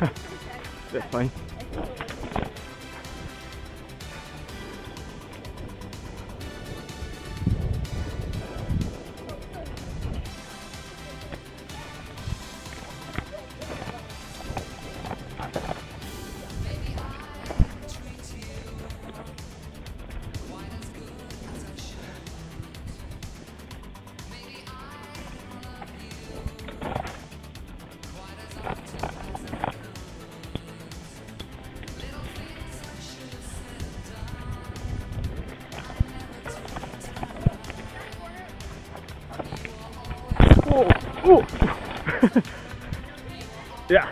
That's fine. Oh! Yeah.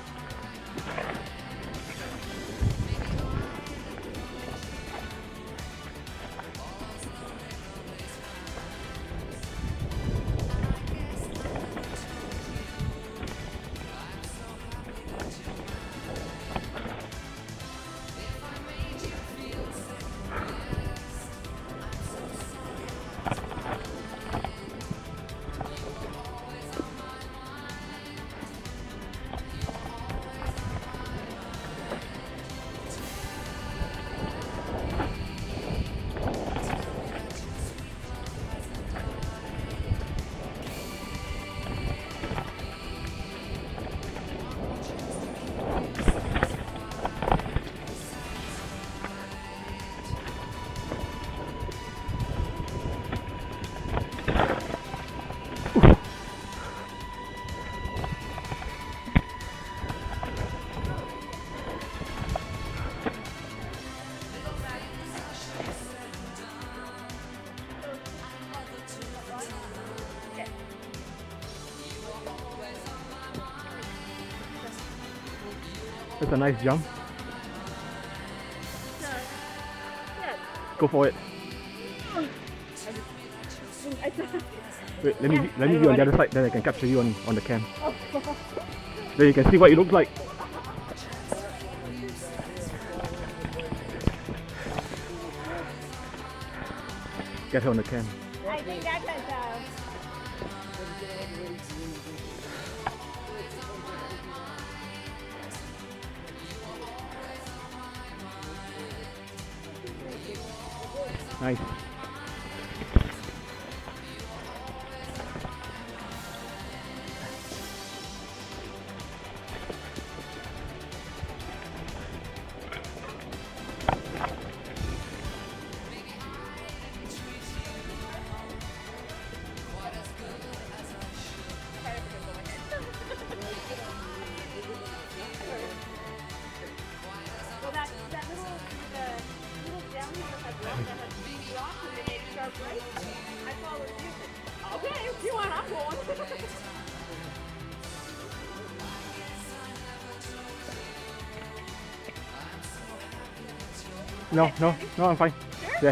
That's a nice jump. Go for it. Wait, let me be on the other side, then I can capture you on the cam. Then you can see what you look like. Get her on the cam. I think I can tell. Nice. Well, that little down here has rock and they made sharp right. I followed you. Okay, if you want, I'm going. No, I'm fine. Sure? Yeah.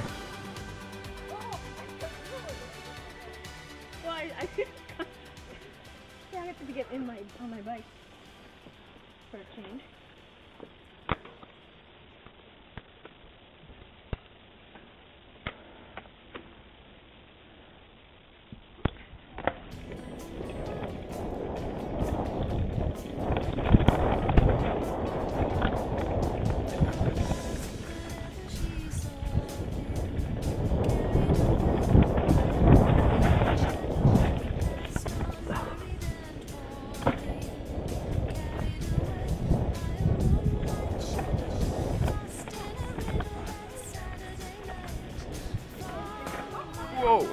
Well, I have to get on my bike for a change. Whoa!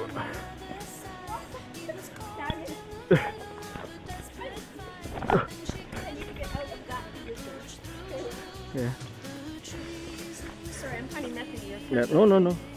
Yeah. Sorry, I'm kind of messing you. Yeah. No.